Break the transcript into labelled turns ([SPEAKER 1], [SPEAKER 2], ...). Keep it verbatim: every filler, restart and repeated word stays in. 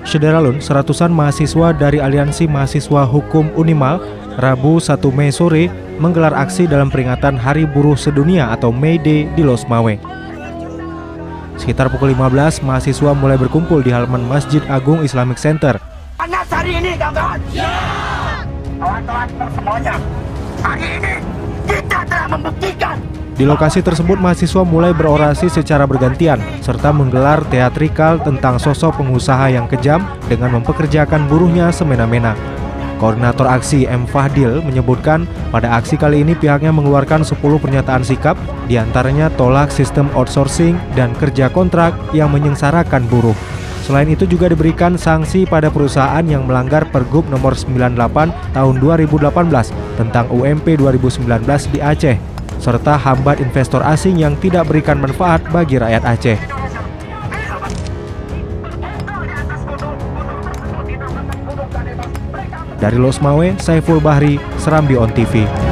[SPEAKER 1] Syederalun, seratusan mahasiswa dari Aliansi Mahasiswa Hukum Unimal, Rabu satu Mei sore menggelar aksi dalam peringatan Hari Buruh Sedunia atau May Day di Losmawe. Sekitar pukul lima belas, mahasiswa mulai berkumpul di halaman Masjid Agung Islamic Center.
[SPEAKER 2] Panas hari ini, kawan-kawan. Ya! Kawan-kawan semuanya, hari ini kita telah membuktikan.
[SPEAKER 1] Di lokasi tersebut, mahasiswa mulai berorasi secara bergantian, serta menggelar teatrikal tentang sosok pengusaha yang kejam dengan mempekerjakan buruhnya semena-mena. Koordinator aksi M. Fahdil menyebutkan pada aksi kali ini pihaknya mengeluarkan sepuluh pernyataan sikap, diantaranya tolak sistem outsourcing dan kerja kontrak yang menyengsarakan buruh. Selain itu juga diberikan sanksi pada perusahaan yang melanggar Pergub nomor sembilan puluh delapan tahun dua ribu delapan belas tentang U M P dua ribu sembilan belas di Aceh, serta hambat investor asing yang tidak berikan manfaat bagi rakyat Aceh. Dari Losmawe, Saiful Bahri, Serambi On T V.